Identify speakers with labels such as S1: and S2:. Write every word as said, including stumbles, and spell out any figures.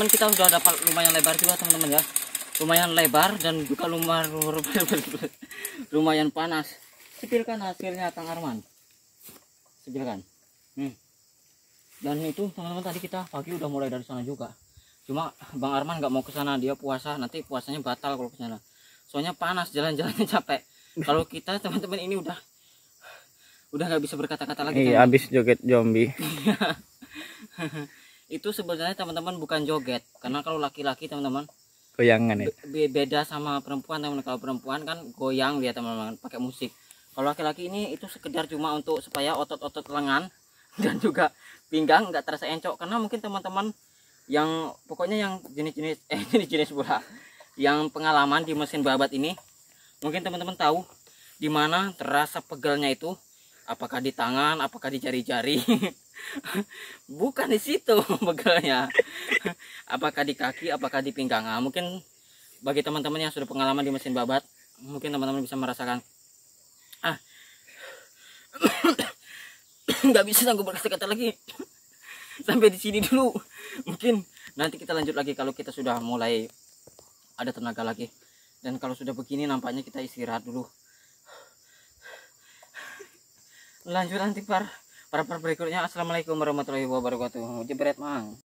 S1: teman-teman kita sudah dapat lumayan lebar juga teman-teman ya, lumayan lebar dan juga lumayan lumayan panas. Sipilkan hasilnya Kang Arman, sipilkan. Hmm. Dan itu teman-teman tadi kita pagi udah mulai dari sana juga. Cuma Bang Arman nggak mau ke sana, dia puasa, nanti puasanya batal kalau ke sana. Soalnya panas, jalan-jalannya capek. Kalau kita teman-teman ini udah udah nggak bisa berkata-kata lagi.
S2: Iya, habis joget zombie.
S1: Itu sebenarnya teman-teman bukan joget, karena kalau laki-laki teman-teman
S2: Goyangan ya.
S1: be beda sama perempuan teman. Kalau perempuan kan goyang dia teman-teman pakai musik. Kalau laki-laki ini itu sekedar cuma untuk supaya otot-otot lengan dan juga pinggang nggak terasa encok, karena mungkin teman-teman yang pokoknya yang jenis-jenis eh jenis-jenis pula yang pengalaman di mesin babat ini, mungkin teman-teman tahu di mana terasa pegelnya itu, apakah di tangan, apakah di jari-jari. Bukan di situ pegelnya, apakah di kaki, apakah di pinggang. Nah, mungkin bagi teman-teman yang sudah pengalaman di mesin babat, mungkin teman-teman bisa merasakan ah nggak bisa sanggup berkata-kata lagi. Sampai di sini dulu, mungkin nanti kita lanjut lagi kalau kita sudah mulai ada tenaga lagi. Dan kalau sudah begini nampaknya kita istirahat dulu, lanjut nanti par para par berikutnya. Assalamualaikum warahmatullahi wabarakatuh. Jebret mang.